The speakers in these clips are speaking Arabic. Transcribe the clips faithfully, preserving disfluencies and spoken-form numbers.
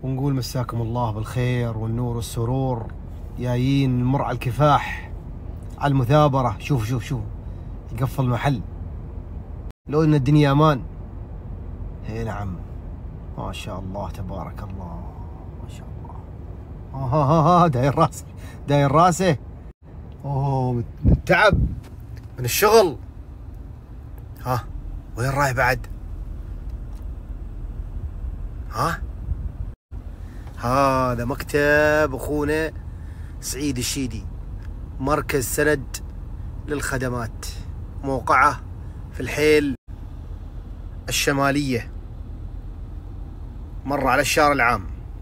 ونقول مساكم الله بالخير والنور والسرور. جايين نمر على الكفاح، على المثابرة. شوف شوف شوف يقفل محل لو ان الدنيا امان. اي نعم، ما شاء الله تبارك الله، ما شاء الله. ها ها ها داير راسه، داير راسه. اوه من التعب، من الشغل. ها وين رايح بعد؟ ها هذا مكتب اخونا سعيد الشيدي، مركز سند للخدمات، موقعه في الحيل الشمالية، مر على الشارع العام.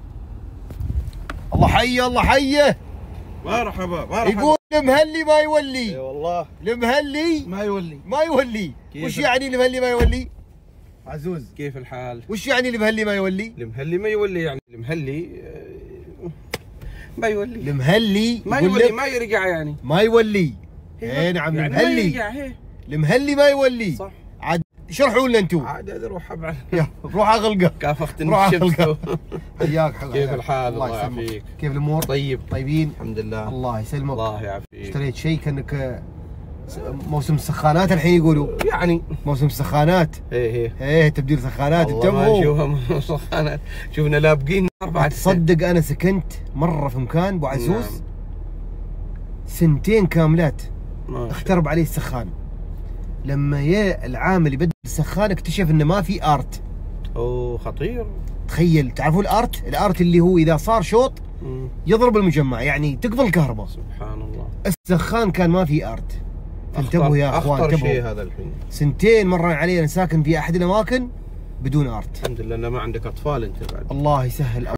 الله حيه الله حيه. مرحبا مرحبا. يقول المهلي ما يولي. اي والله المهلي ما يولي. ما يولي. وش يعني المهلي ما يولي؟ عزوز كيف الحال؟ وش يعني المهلي ما يولي؟ المهلي ما يولي، يعني المهلي آه، ما يولي. المهلي ما يولي، ما يرجع يعني. ما يولي. اي نعم يعني المهلي. ما يرجع. هي المهلي ما يولي. صح. عاد شرحوا لنا انتم. عاد روح ابعد. روح اغلقه. كافخت روح الشمس. حياك حياك. كيف الحال؟ الله الله يسلمك. يعافيك. كيف الامور؟ طيب طيبين الحمد لله. الله يسلمك. الله يعافيك. اشتريت شيء كانك موسم السخانات الحين يقولوا. يعني موسم السخانات. ايه ايه ايه تبديل سخانات. والله ما نشوفها سخانات، شوفنا لابقين اربع. تصدق انا سكنت مره في مكان ابو عزوز. نعم. سنتين كاملات ما اخترب عليه السخان. لما يا العامل يبدل السخان اكتشف انه ما في ارت. اوه خطير. تخيل، تعرفون الارت؟ الارت اللي هو اذا صار شوط مم. يضرب المجمع، يعني تقفل الكهرباء. سبحان الله. السخان كان ما في ارت. فانتبهوا يا اخوان، اخطر انتبهوا. شيء هذا الحين. سنتين مر علي انا ساكن في احد الاماكن بدون ارت. الحمد لله انه ما عندك اطفال انت بعد. الله يسهل.